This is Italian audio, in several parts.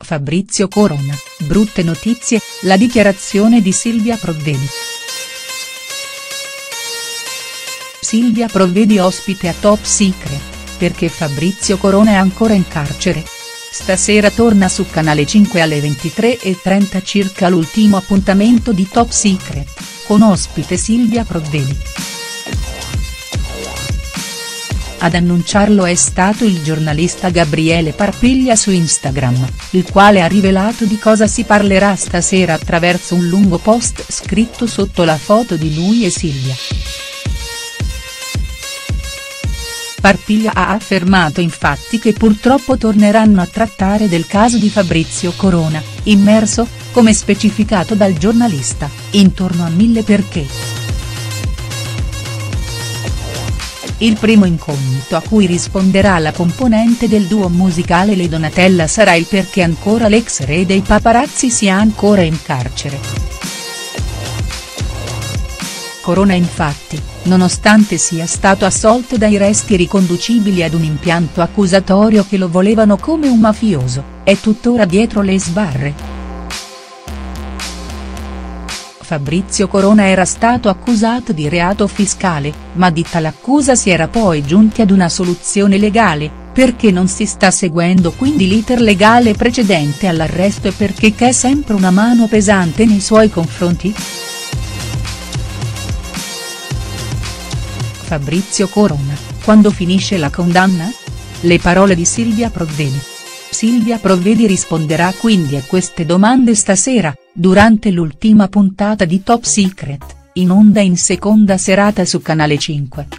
Fabrizio Corona, brutte notizie, la dichiarazione di Silvia Provvedi. Silvia Provvedi ospite a Top Secret, perché Fabrizio Corona è ancora in carcere? Stasera torna su Canale 5 alle 23:30 circa l'ultimo appuntamento di Top Secret, con ospite Silvia Provvedi. Ad annunciarlo è stato il giornalista Gabriele Parpiglia su Instagram, il quale ha rivelato di cosa si parlerà stasera attraverso un lungo post scritto sotto la foto di lui e Silvia. Parpiglia ha affermato infatti che purtroppo torneranno a trattare del caso di Fabrizio Corona, immerso, come specificato dal giornalista, intorno a 1000 perché. Il primo incognito a cui risponderà la componente del duo musicale Le Donatella sarà il perché ancora l'ex re dei paparazzi sia ancora in carcere. Corona infatti, nonostante sia stato assolto dai resti riconducibili ad un impianto accusatorio che lo volevano come un mafioso, è tuttora dietro le sbarre. Fabrizio Corona era stato accusato di reato fiscale, ma di tale accusa si era poi giunti ad una soluzione legale, perché non si sta seguendo quindi l'iter legale precedente all'arresto e perché c'è sempre una mano pesante nei suoi confronti?. Fabrizio Corona, quando finisce la condanna? Le parole di Silvia Provvedi. Silvia Provvedi risponderà quindi a queste domande stasera, durante l'ultima puntata di Top Secret, in onda in seconda serata su Canale 5.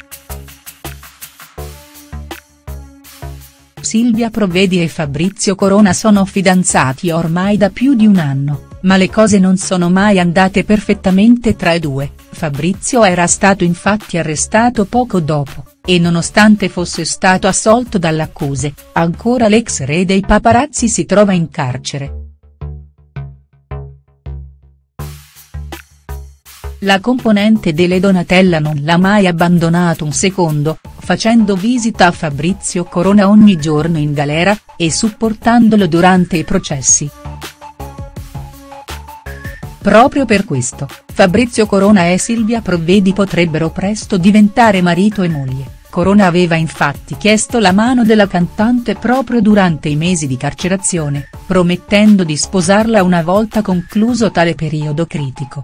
Silvia Provvedi e Fabrizio Corona sono fidanzati ormai da più di un anno, ma le cose non sono mai andate perfettamente tra i due. Fabrizio era stato infatti arrestato poco dopo, e nonostante fosse stato assolto dalle accuse, ancora l'ex re dei paparazzi si trova in carcere. La componente delle Donatella non l'ha mai abbandonato un secondo, facendo visita a Fabrizio Corona ogni giorno in galera, e supportandolo durante i processi. Proprio per questo, Fabrizio Corona e Silvia Provvedi potrebbero presto diventare marito e moglie. Corona aveva infatti chiesto la mano della cantante proprio durante i mesi di carcerazione, promettendo di sposarla una volta concluso tale periodo critico.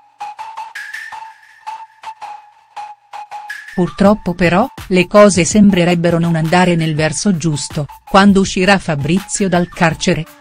Purtroppo però, le cose sembrerebbero non andare nel verso giusto, quando uscirà Fabrizio dal carcere.